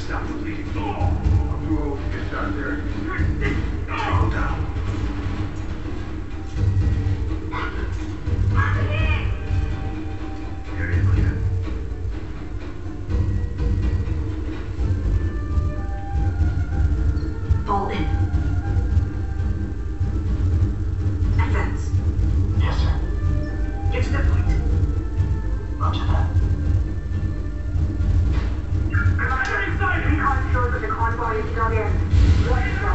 Stop the bleeding. I'm too old to get shot there. Calm down. Here you go. Fall in. Advance. Yes, sir. Get to the point. Roger that. Commander, recon shows that the convoy is not in. What is that?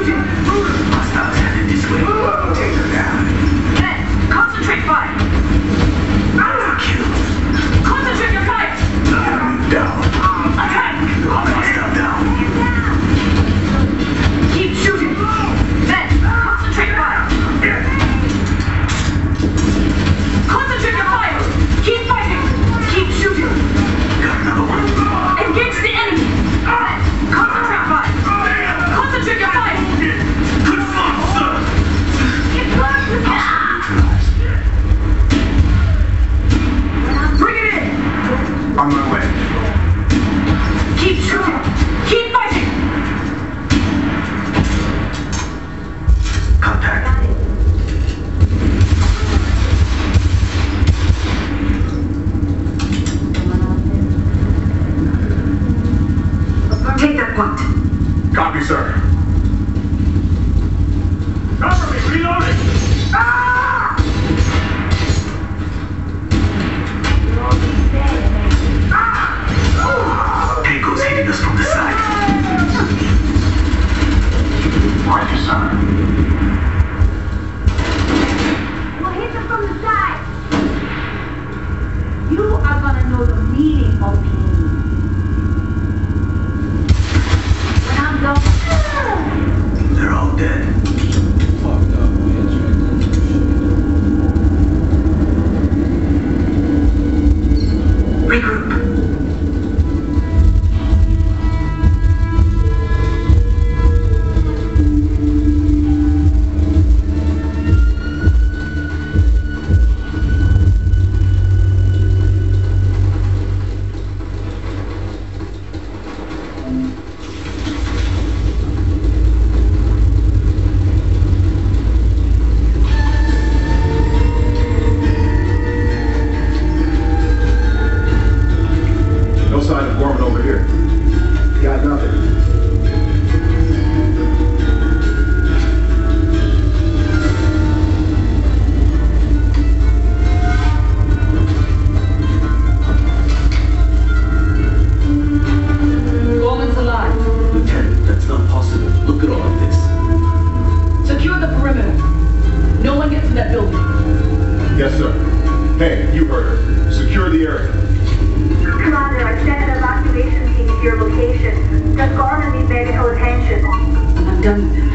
shooting! Hostiles headed this way. Take her down. Men, concentrate fire! Kill. Concentrate your fire! Down. Attack! Hostile down. Keep shooting! Men, concentrate fire! Concentrate your fire! Keep fighting! Keep shooting! Got another one. Engage the enemy! Men, concentrate fire! Concentrate your fire! Good luck, sir. Bring it in! On my way. Keep shooting! Keep fighting! Contact. Take that point. Copy, sir. Cover me! Reloading! Tango's hitting us from the side. Roger, sir. We'll hit them from the side. You are gonna know the meaning of pain. When I'm done. They're all dead. Fucked up, man. Regroup. No sign of Gorman over here. Got nothing. Gorman's alive. Lieutenant, that's not possible. Look at all of this. Secure the perimeter. No one gets in that building. Yes, sir. Hey, you heard her. Secure the area. Commander, I sent an evacuation team to your location. Does Gorman need medical attention? And I'm done with them.